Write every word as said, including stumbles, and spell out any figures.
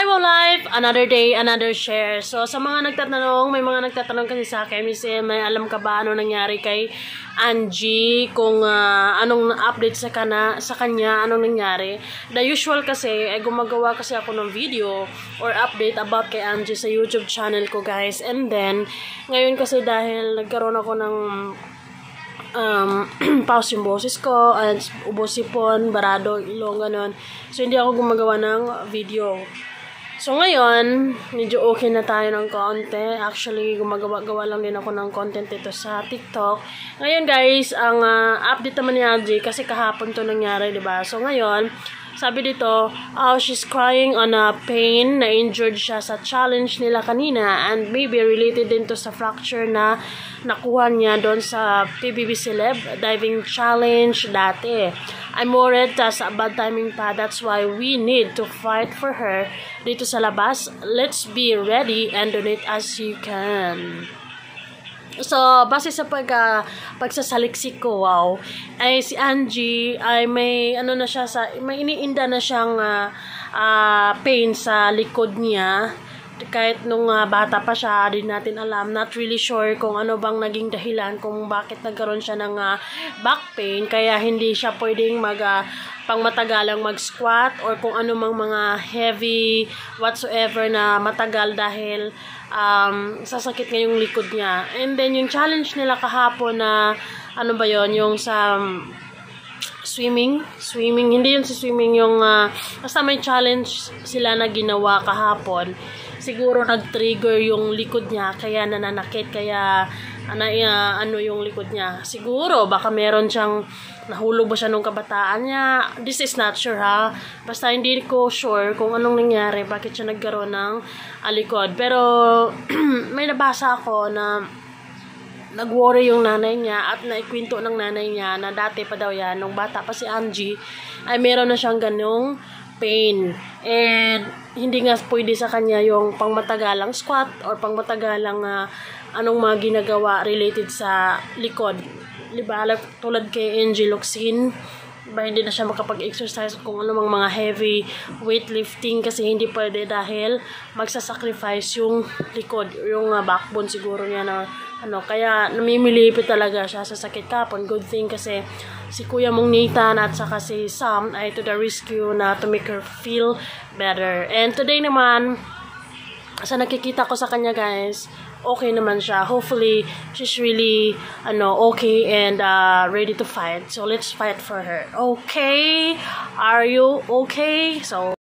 Hi, Wow Life! Another day, another share. So, sa mga nagtatanong, may mga nagtatanong kasi sa akin, Miss M, may alam ka ba ano nangyari kay Angie? Kung uh, anong update sa, kana, sa kanya, anong nangyari? The usual kasi, ay gumagawa kasi ako ng video or update about kay Angie sa YouTube channel ko, guys. And then, ngayon kasi dahil nagkaroon ako ng um, pause yung boses ko, at ubos sipon, barado, ilong, ganun. So, hindi ako gumagawa ng video. So, ngayon, medyo okay na tayo ng konti. Actually, gumagawa-gawa lang din ako ng content dito sa TikTok. Ngayon, guys, ang uh, update naman ni Angie, kasi kahapon to nangyari, diba? So, ngayon, sabi dito, oh, she's crying on a pain, na-injured siya sa challenge nila kanina, and maybe related din to sa fracture na nakuha niya doon sa P B B Celeb diving challenge dati. I'm worried tas a bad timing pa, that's why we need to fight for her dito sa labas. Let's be ready and donate as you can. So, base sa pag, uh, pagsasaliksik ko, wow, ay si Angie ay may, ano na siya, sa, may iniinda na siyang uh, uh, pain sa likod niya. Kahit nung uh, bata pa siya, din natin alam, not really sure kung ano bang naging dahilan kung bakit nagkaroon siya ng uh, back pain, kaya hindi siya pwedeng mag, uh, pang matagalang mag-squat or kung ano mang mga heavy whatsoever na matagal dahil um, sasakit nga yung likod niya. And then yung challenge nila kahapon na ano ba yon, yung sa um, swimming, swimming, hindi yun sa swimming, yung uh, basta may challenge sila na ginawa kahapon. Siguro nag-trigger yung likod niya, kaya nananakit, kaya ano, uh, ano yung likod niya. Siguro, baka meron siyang, nahulog ba siya nung kabataan niya. This is not sure, ha. Basta hindi ko sure kung anong nangyari, bakit siya nagkaroon ng alikod. Pero, may nabasa ako na nag-worry yung nanay niya at naikwento ng nanay niya na dati pa daw yan, nung bata pa si Angie, ay meron na siyang ganung pain. And hindi nga pwede sa kanya yung pangmatagalang squat or pangmatagalang uh, anong mga ginagawa related sa likod. Diba? Tulad kay Angie Locsin, diba, hindi na siya makapag-exercise kung ano mang mga heavy weightlifting kasi hindi pwede dahil magsasacrifice yung likod, yung uh, backbone siguro niya na ano, kaya namimilipit talaga siya sa sakit kapon. Good thing kasi si Kuya mong Nathan at saka si Sam ay to the rescue na to make her feel better. And today naman, sa nakikita ko sa kanya, guys, okay naman siya. Hopefully, she's really ano, okay and uh, ready to fight. So, let's fight for her. Okay? Are you okay? So,